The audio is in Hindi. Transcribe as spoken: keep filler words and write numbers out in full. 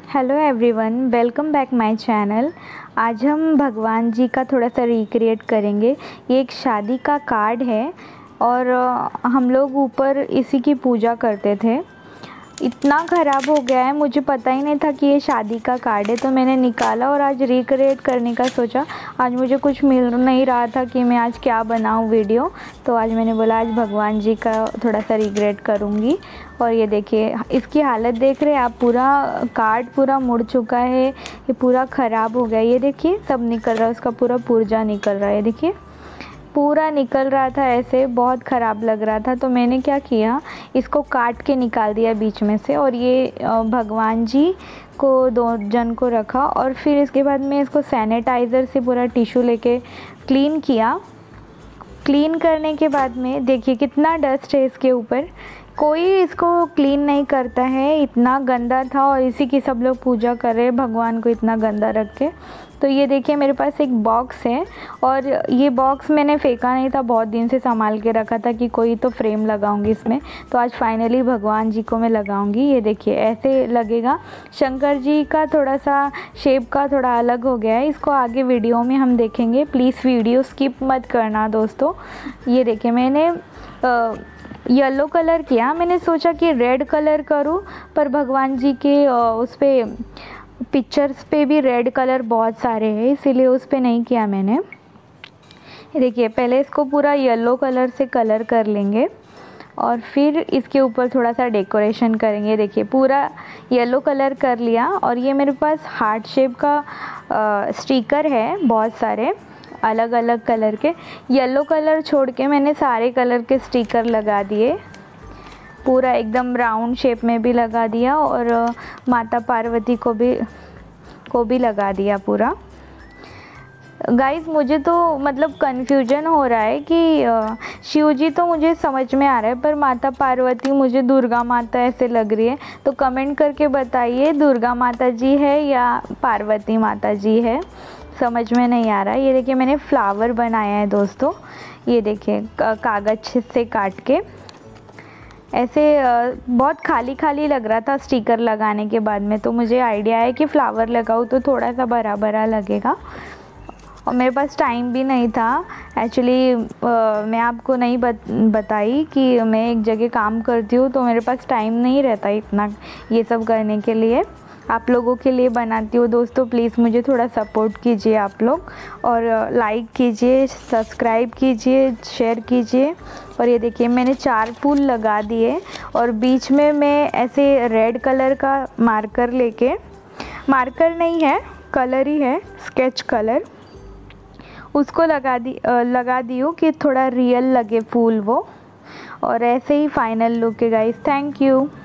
Hello everyone, welcome back my channel. आज हम भगवान जी का थोड़ा सा रिक्रिएट करेंगे। ये एक शादी का कार्ड है और हम लोग ऊपर इसी की पूजा करते थे। इतना ख़राब हो गया है, मुझे पता ही नहीं था कि ये शादी का कार्ड है, तो मैंने निकाला और आज रिक्रिएट करने का सोचा। आज मुझे कुछ मिल नहीं रहा था कि मैं आज क्या बनाऊं वीडियो, तो आज मैंने बोला आज भगवान जी का थोड़ा सा रिक्रिएट करूंगी। और ये देखिए इसकी हालत देख रहे हैं आप, पूरा कार्ड पूरा मुड़ चुका है, ये पूरा ख़राब हो गया। ये देखिए सब निकल रहा है, उसका पूरा पुर्जा निकल रहा है, देखिए पूरा निकल रहा था, ऐसे बहुत ख़राब लग रहा था। तो मैंने क्या किया, इसको काट के निकाल दिया बीच में से और ये भगवान जी को दो जन को रखा। और फिर इसके बाद में इसको सैनिटाइज़र से पूरा टिश्यू लेके क्लीन किया। क्लीन करने के बाद में देखिए कितना डस्ट है इसके ऊपर, कोई इसको क्लीन नहीं करता है, इतना गंदा था। और इसी की सब लोग पूजा कर रहे हैं भगवान को इतना गंदा रख के। तो ये देखिए मेरे पास एक बॉक्स है और ये बॉक्स मैंने फेंका नहीं था, बहुत दिन से संभाल के रखा था कि कोई तो फ्रेम लगाऊंगी इसमें। तो आज फाइनली भगवान जी को मैं लगाऊंगी। ये देखिए ऐसे लगेगा। शंकर जी का थोड़ा सा शेप का थोड़ा अलग हो गया है, इसको आगे वीडियो में हम देखेंगे। प्लीज़ वीडियो स्किप मत करना दोस्तों। ये देखिए मैंने आ, येलो कलर किया, मैंने सोचा कि रेड कलर करूं, पर भगवान जी के उस पर पिक्चर्स पे भी रेड कलर बहुत सारे हैं, इसीलिए उस पर नहीं किया मैंने। देखिए पहले इसको पूरा येलो कलर से कलर कर लेंगे और फिर इसके ऊपर थोड़ा सा डेकोरेशन करेंगे। देखिए पूरा येलो कलर कर लिया और ये मेरे पास हार्ट शेप का आ, स्टिकर है, बहुत सारे अलग अलग कलर के। येलो कलर छोड़ के मैंने सारे कलर के स्टिकर लगा दिए, पूरा एकदम राउंड शेप में भी लगा दिया और माता पार्वती को भी को भी लगा दिया पूरा। गाइस मुझे तो मतलब कन्फ्यूजन हो रहा है कि शिव जी तो मुझे समझ में आ रहा है, पर माता पार्वती मुझे दुर्गा माता ऐसे लग रही है। तो कमेंट करके बताइए दुर्गा माता जी है या पार्वती माता जी है, समझ में नहीं आ रहा है। ये देखिए मैंने फ्लावर बनाया है दोस्तों, ये देखिए कागज़ से काट के। ऐसे बहुत खाली खाली लग रहा था स्टिकर लगाने के बाद में, तो मुझे आइडिया है कि फ्लावर लगाऊँ तो थोड़ा सा भरा भरा लगेगा। और मेरे पास टाइम भी नहीं था एक्चुअली, मैं आपको नहीं बत, बताई कि मैं एक जगह काम करती हूँ, तो मेरे पास टाइम नहीं रहता इतना ये सब करने के लिए। आप लोगों के लिए बनाती हूँ दोस्तों, प्लीज़ मुझे थोड़ा सपोर्ट कीजिए आप लोग, और लाइक कीजिए, सब्सक्राइब कीजिए, शेयर कीजिए। और ये देखिए मैंने चार फूल लगा दिए और बीच में मैं ऐसे रेड कलर का मार्कर लेके, मार्कर नहीं है कलर ही है, स्केच कलर, उसको लगा दी लगा दी हूँ कि थोड़ा रियल लगे फूल वो। और ऐसे ही फाइनल लुक है गाइस। Thank you.